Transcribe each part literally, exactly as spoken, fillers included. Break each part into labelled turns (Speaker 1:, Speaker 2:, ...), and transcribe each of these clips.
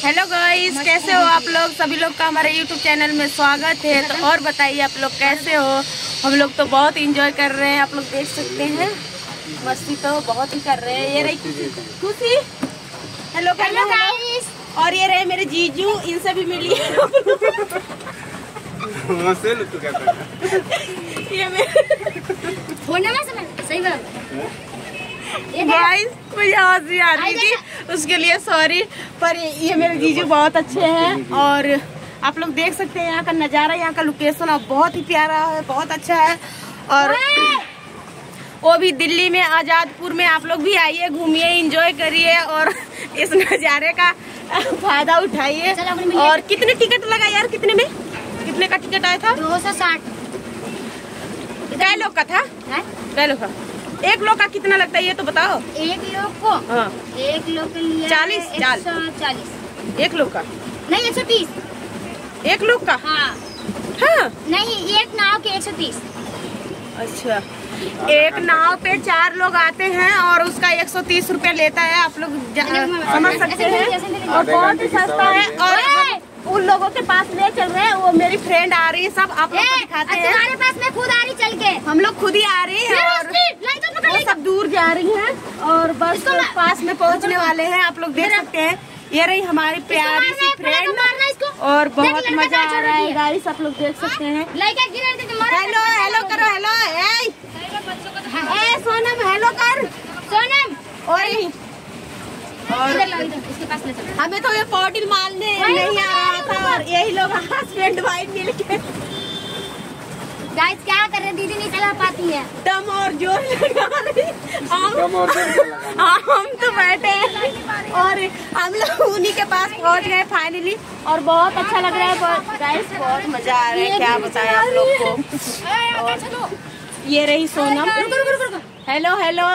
Speaker 1: Hello guys, कैसे हो आप लोग? सभी लोग का हमारे यूट्यूब चैनल में स्वागत है। तो और बताइए आप लोग कैसे हो? हम लोग तो बहुत एंजॉय कर रहे हैं, आप लोग देख सकते हैं। मस्ती तो बहुत ही कर रहे हैं। ये रही खुशी, हेलो हेलो गाइस। और ये रहे मेरे जीजू, इनसे भी मिलिए। ये सही बात गाइस, मुझे हंसी आ रही थी, उसके लिए सॉरी। पर ये मेरे जीजू बहुत अच्छे हैं और आप लोग देख सकते हैं यहाँ का नज़ारा, यहाँ का लोकेशन अब बहुत ही प्यारा है, बहुत अच्छा है। और वो भी दिल्ली में आजादपुर में। आप लोग भी आइए, घूमिए, एंजॉय करिए और इस नज़ारे का फायदा उठाइए। और कितने टिकट लगा यार? कितने में, कितने का टिकट आया था?
Speaker 2: दो सौ साठ।
Speaker 1: कै लोग का था? कै लोग का? एक लोग का कितना लगता है ये तो बताओ।
Speaker 2: एक लोग को
Speaker 1: हाँ,
Speaker 2: एक लोग के लिए
Speaker 1: चालीस
Speaker 2: चालीस।
Speaker 1: एक लोग का
Speaker 2: नहीं, एक सौ तीस।
Speaker 1: एक लोग का?
Speaker 2: हाँ
Speaker 1: हाँ,
Speaker 2: नहीं, एक नाव के एक सौ तीस।
Speaker 1: अच्छा, एक नाव पे चार लोग आते हैं और उसका एक सौ तीस रूपए लेता है। आप लोग समझ सकते हैं और बहुत ही सस्ता है। और उन लोगों के पास ले चल रहे हैं, वो मेरी फ्रेंड आ रही है, सब आप लोग को दिखाते हैं।
Speaker 2: तुम्हारे पास मैं खुद आ रही चल के।
Speaker 1: हम लोग खुद ही आ रही है और वो सब दूर जा रही हैं और बस पास में पहुंचने वाले हैं। आप लोग देख सकते हैं, ये रही हमारी प्यारी सी फ्रेंड और बहुत मजा आ रहा है गाइस। आप लोग देख सकते हैं। हेलो हेलो करो, हेलो ए सोनम, हेलो कर सोनम। और और हमें तो ये पॉटिल मारने नहीं आ रहा था और यही लोग हस्बैंड वाइफ मिल के
Speaker 2: गाइस क्या कर रहे हैं? दीदी नहीं चला पाती है,
Speaker 1: दम और जोर लगा रही। हाँ, हम तो बैठे हैं और हम लोग उन्हीं के पास पहुंच गए फाइनली और बहुत अच्छा लग रहा है गाइस, बहुत मजा आ रहा है। क्या बताएं आप लोग को। और ये रही सोनम। हेलो हेलो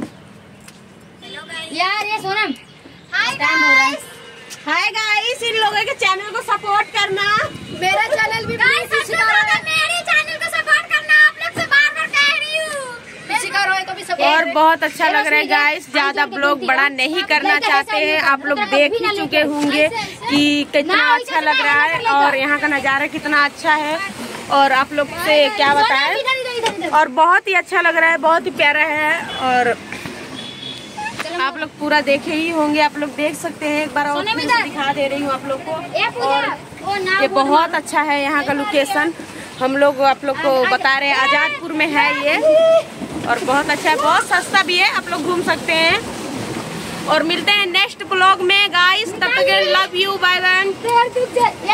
Speaker 2: यार, ये Sonam. Hi
Speaker 1: guys, hi guys, इन लोगों के चैनल को सपोर्ट करना। मेरा चैनल भी
Speaker 2: मेरे चैनल को सपोर्ट करना। आप लोग से बार बार कह रही हूँ तो भी सपोर्ट।
Speaker 1: और बहुत अच्छा लग रहा है गाइस। ज्यादा ब्लॉग बड़ा नहीं करना चाहते हैं, आप लोग देख ही चुके होंगे कि कितना अच्छा लग रहा है और यहाँ का नज़ारा कितना अच्छा है। और आप लोग से क्या बताएं, और बहुत ही अच्छा लग रहा है, बहुत ही प्यारा है। और आप लोग पूरा देखे ही होंगे, आप लोग देख सकते हैं। एक बार और दिखा दे रही हूँ आप लोग को। और ये बहुत अच्छा है यहाँ का लोकेशन, हम लोग आप लोग को बता रहे हैं। आजादपुर में है ये और बहुत अच्छा है, बहुत सस्ता भी है, आप लोग घूम सकते हैं। और मिलते हैं नेक्स्ट ब्लॉग में गाइस, तब तक लव यू, बाय बाय।